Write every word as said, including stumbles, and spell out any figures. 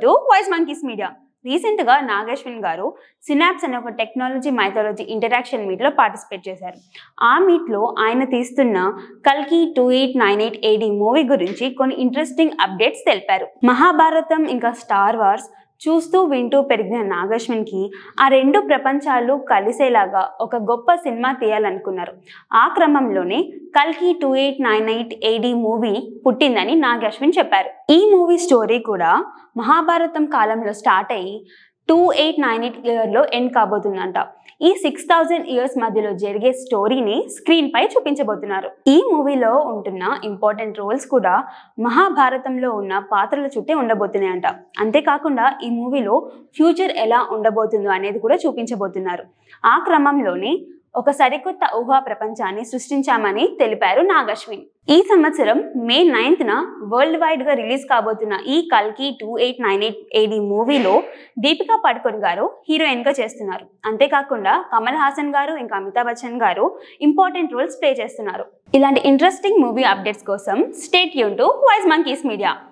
to Wise Monkeys Media. రీసెంట్గా నాగ్ అశ్విన్ గారు synapse అనే ఒక టెక్నాలజీ మైథాలజీ ఇంటరాక్షన్ మీట్లో పార్టిసిపేట్ చేశారు. ఆ మీట్లో ఆయన తీస్తున్న కల్కి two eight nine eight AD movie గురించి కొన్ని ఇంట్రెస్టింగ్ అప్డేట్స్ తెలిపారు. మహాభారతం ఇంకా స్టార్ వార్స్ చూస్తూ వింటూ పెరిగిన నాగ్ అశ్విన్కి ఆ రెండు ప్రపంచాలు కలిసేలాగా ఒక గొప్ప సినిమా తీయాలనుకున్నారు. ఆ క్రమంలోనే కల్కి two eight nine eight AD movie పుట్టిందని నాగ్ అశ్విన్ చెప్పారు. ఈ మూవీ స్టోరీ కూడా మహాభారతం కాలంలో స్టార్ట్ అయ్యి టూ ఎయిట్ నైన్ ఎయిట్ ఇయర్లో ఎండ్ కాబోతుందంట. ఈ సిక్స్ థౌజండ్ ఇయర్స్ మధ్యలో జరిగే స్టోరీని స్క్రీన్ పై చూపించబోతున్నారు. ఈ మూవీలో ఉంటున్న ఇంపార్టెంట్ రోల్స్ కూడా మహాభారతంలో ఉన్న పాత్రల చుట్టే ఉండబోతున్నాయంట. అంతేకాకుండా ఈ మూవీలో ఫ్యూచర్ ఎలా ఉండబోతుందో అనేది కూడా చూపించబోతున్నారు. ఆ క్రమంలోనే ఒక సరికొత్త ఊహా ప్రపంచాన్ని సృష్టించామని తెలిపారు నాగ్ అశ్విన్. ఈ సంవత్సరం మే నైన్త్న వరల్డ్ వైడ్ గా రిలీజ్ కాబోతున్న ఈ కల్కి two eight nine eight AD మూవీలో దీపికా పడుకోన్ గారు హీరోయిన్ గా చేస్తున్నారు. అంతేకాకుండా కమల్ హాసన్ గారు ఇంకా అమితాబ్ బచ్చన్ గారు ఇంపార్టెంట్ రోల్స్ ప్లే చేస్తున్నారు. ఇలాంటి ఇంట్రెస్టింగ్ మూవీ అప్డేట్స్ కోసం stay tune to wise monkeys media.